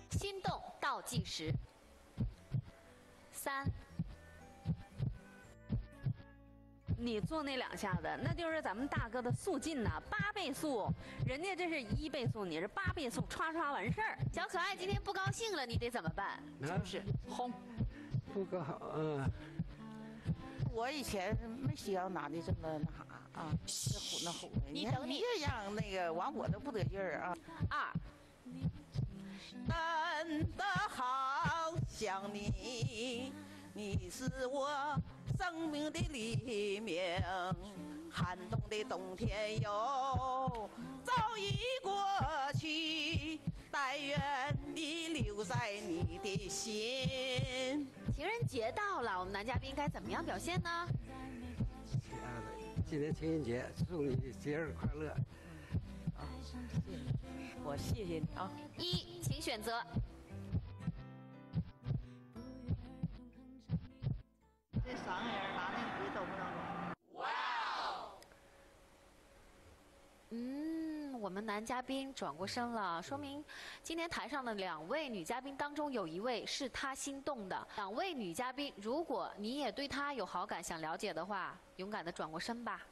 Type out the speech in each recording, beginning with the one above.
心动倒计时，3。 你做那2下子，那就是咱们大哥的速进呐，8倍速，人家这是1倍速，你是8倍速，唰唰完事儿。 小可爱今天不高兴了，你得怎么办？就是轰。 不高， 我以前没需要拿的这么那啥啊，这虎那虎的。 你等你越让那个完我都不得劲儿啊。 2。 真的好想你，你是我生命的黎明，寒冬的冬天哟早已过去，但愿你留在你的心。 情人节到了，我们男嘉宾该怎么样表现呢？ 亲爱的，今天情人节，祝你节日快乐。 我谢谢你啊。 1，请选择。 这3个人拿那壶都不能拿。哇我们男嘉宾转过身了，说明今天台上的2位女嘉宾当中有1位是他心动的。2位女嘉宾，如果你也对他有好感，想了解的话，勇敢的转过身吧。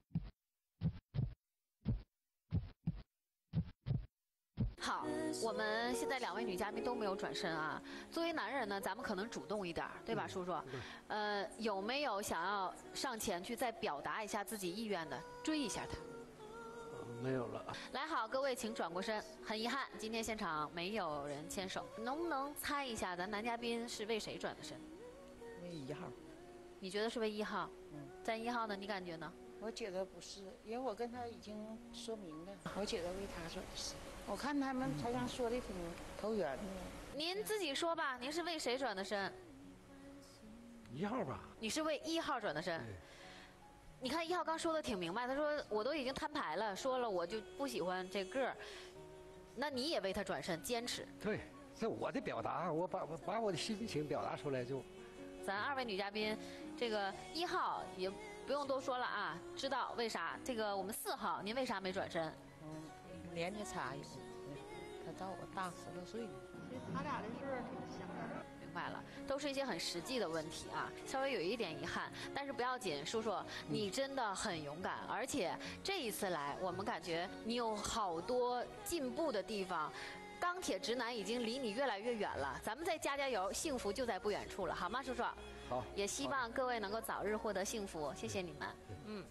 好，我们现在2位女嘉宾都没有转身啊。作为男人呢，咱们可能主动一点，对吧，叔叔？有没有想要上前去再表达一下自己意愿的，追一下他？ 没有了。 来，好，各位请转过身。很遗憾，今天现场没有人牵手，能不能猜一下咱男嘉宾是为谁转的身？ 为1号。 你觉得是为1号？咱1号呢？你感觉呢？ 我觉得不是，因为我跟他已经说明了，我觉得为他转的身。我看他们台上说的挺投缘的。 您自己说吧，您是为谁转的身 ？1号吧。 你是为1号转的身。你看1号刚说的挺明白，他说我都已经摊牌了，说了我就不喜欢这个儿，那你也为他转身，坚持。 对，这我的表达，我把我的心情表达出来就。 咱2位女嘉宾，这个1号也不用多说了啊，知道为啥？这个我们4号，您为啥没转身？ 年纪差有，他到我大10多岁呢。他俩的事儿挺像的。 明白了，都是一些很实际的问题啊，稍微有一点遗憾，但是不要紧，叔叔，你真的很勇敢，而且这一次来，我们感觉你有好多进步的地方。钢铁直男已经离你越来越远了，咱们再加加油，幸福就在不远处了，好吗，叔叔？ 好。 也希望各位能够早日获得幸福，谢谢你们。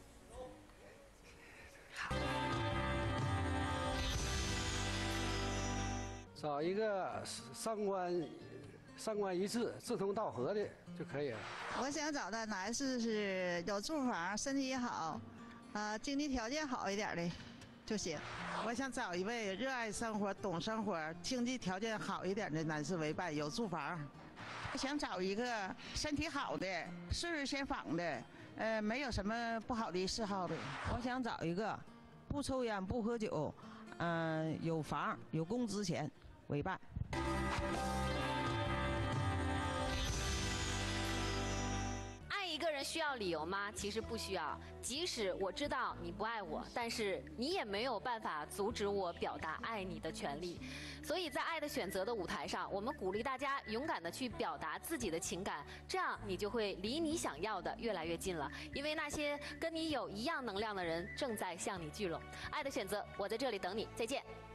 好。 找一个三观一致、志同道合的就可以了。 我想找的男士是有住房、身体好，经济条件好一点的就行。 我想找一位热爱生活、懂生活、经济条件好一点的男士为伴，有住房。我想找一个身体好的、岁数先访的，没有什么不好的嗜好的。 我想找一个不抽烟、不喝酒，有房、有工资钱为伴。 一个人需要理由吗？其实不需要。即使我知道你不爱我，但是你也没有办法阻止我表达爱你的权利。所以在爱的选择的舞台上，我们鼓励大家勇敢的去表达自己的情感，这样你就会离你想要的越来越近了。因为那些跟你有一样能量的人正在向你聚拢。爱的选择，我在这里等你，再见。